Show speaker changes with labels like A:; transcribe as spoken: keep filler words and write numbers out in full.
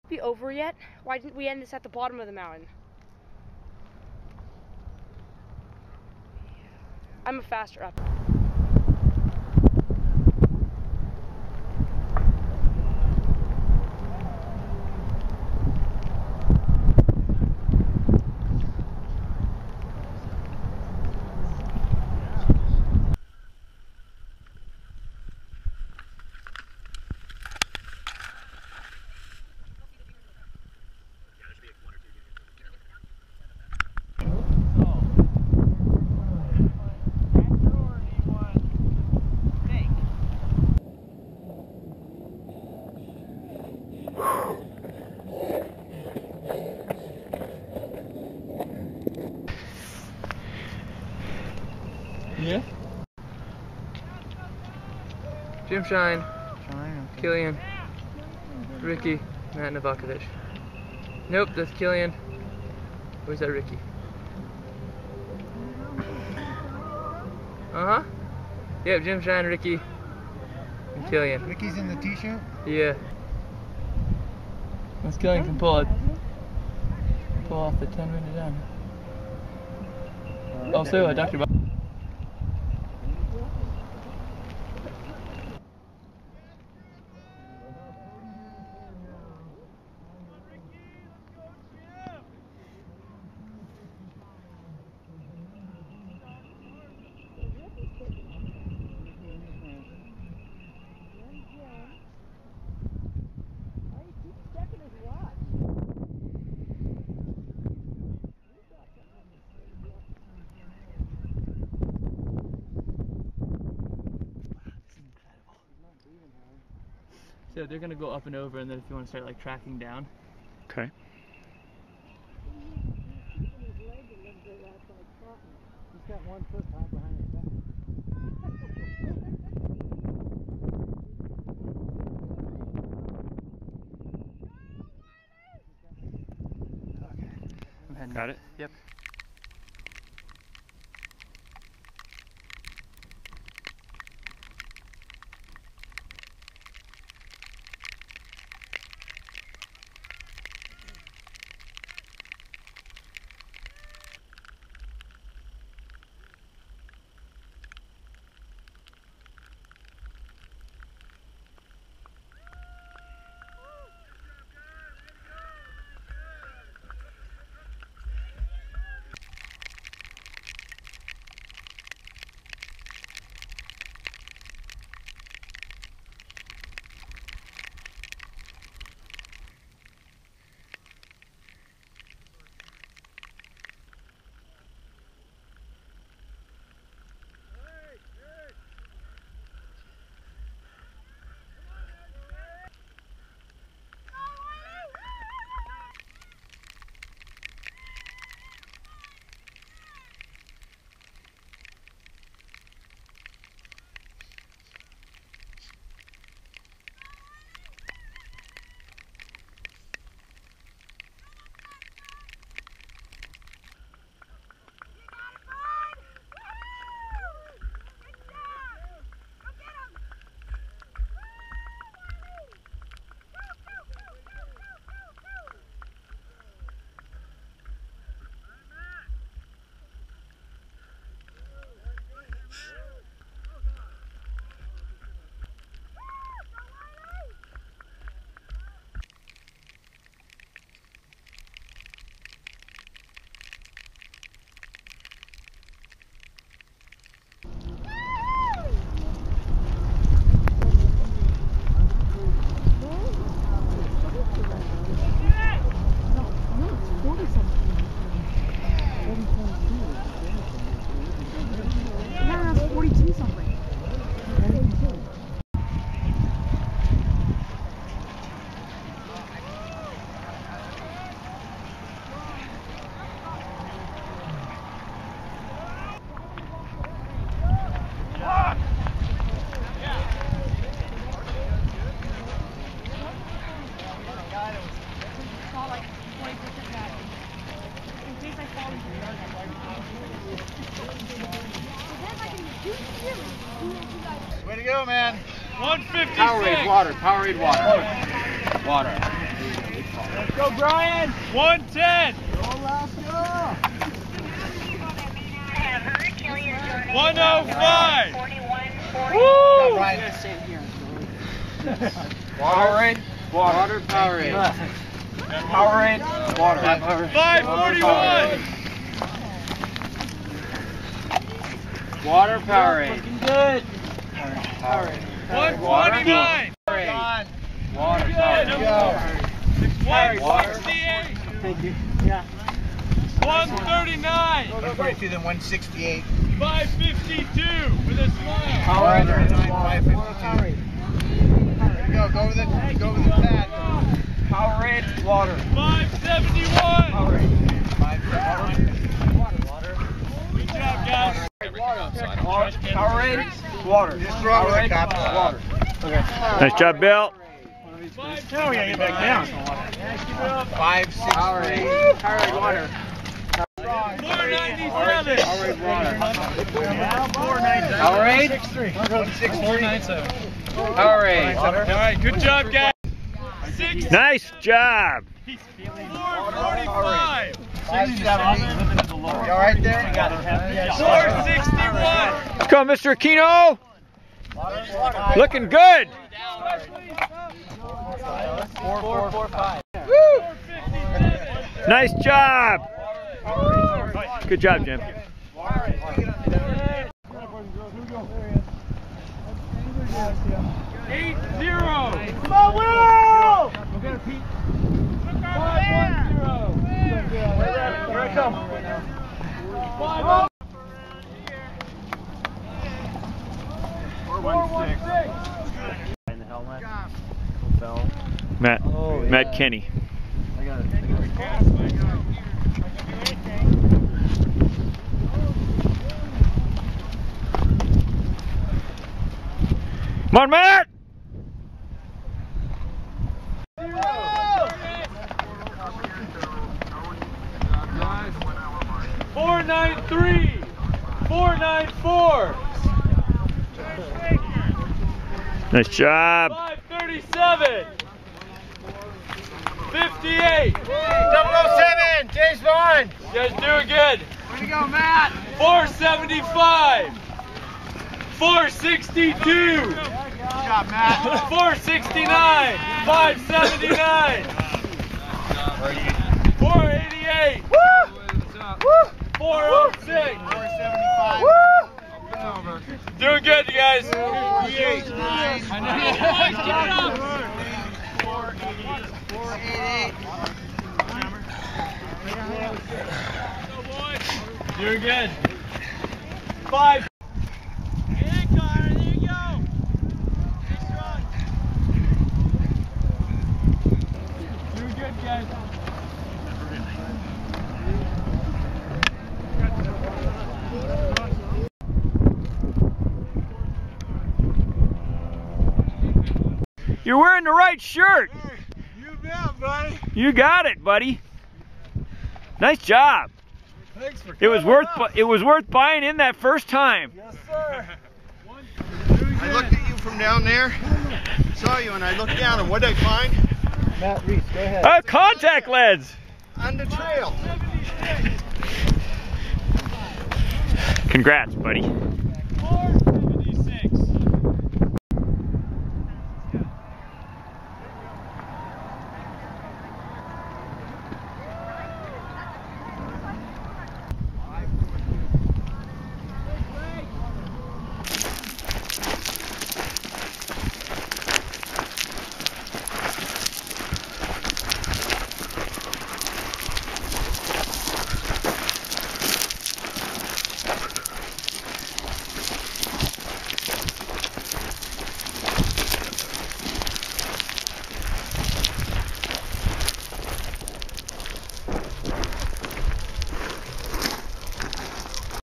A: Be over yet? Why didn't we end this at the bottom of the mountain? I'm a faster up.
B: Yeah? Jim Shine,
C: Shine, okay.
B: Killian, Ricky, Matt Novakovic. Nope, that's Killian. Where's that Ricky? Uh-huh. Yep, Jim Shine, Ricky, and Killian.
C: Ricky's in the t-shirt?
B: Yeah. Let's Killian can pull it. Pull off the ten minute down. Oh, so uh, Doctor Bob. So they're gonna go up and over, and then if you want to start like tracking down.
C: Okay. He's got one foot tied behind his back.
B: Okay. I'm heading.
C: Got it?
B: Yep.
C: Way to go, man.
D: one fifty-six.
C: Powerade water. Powerade water. Water. Let's go, Brian.
D: one ten.
C: Go, Alaska.
D: one oh five.
C: Woo! Brian.
B: Powerade. Water. Powerade. Powerade. Water.
D: five forty-one.
B: Water. Powerade.
C: Looking good.
B: Powerade.
D: one twenty-nine.
B: Powerade. Water.
C: There you go.
D: one sixty-eight.
C: Thank you. Yeah.
D: one thirty-nine.
C: one forty-two, then one sixty-eight.
D: five fifty-two with a smile.
C: Powerade. five fifty-two. There you go. Go over the, go over the pad.
B: Powerade. Water.
D: five seventy-one.
C: Powerade. five fifty-one. Water.
D: Good job, guys.
B: Powerade. Water.
C: Just throw it with a cup.
B: Water.
E: Nice job, Bill.
C: Now we gotta get back down. five sixty.
B: Powerade. Powerade. Water.
D: four ninety-seven.
B: Powerade. Water.
C: Powerade.
B: Powerade.
C: one sixty-three.
B: Powerade.
D: All right, good job, guys. six
E: Nice job.
D: four forty-five.
C: five seventy. You all right there?
D: four sixty-one.
E: Let's go, Mister Aquino. Looking good.
C: Four, four, four, five.
E: Nice job. Good job, Jim.
D: eight zero.
C: Come on, Will!
D: five one zero.
C: Here I come.
D: five
E: Matt. Matt Kenny. Come on, Matt.
D: four nine three. four nine four.
E: Nice job.
D: five thirty-seven. fifty-eight.
C: double oh seven, James Vaughn.
D: You guys doing good.
C: Way to go, Matt.
D: four seventy-five. four sixty-two.
C: Good job, Matt.
D: four sixty-nine. five seventy-nine. four eighty-eight. four oh six.
C: four seventy-five.
D: Doing good, you guys.
C: four eighty-nine. four eighty-eight.
D: Doing good. Five. Hey, Connor, there you go. Stay strong. Doing good, guys.
E: You're wearing the right shirt.
C: You bet, buddy.
E: You got it, buddy. Nice job.
C: Thanks for
E: It was worth bu- it was worth buying in that first time.
C: Yes, sir. I looked at you from down there, saw you, and I looked down, and what did I find? Matt Reese, go ahead.
E: Uh, contact lens.
C: On the trail.
E: Congrats, buddy.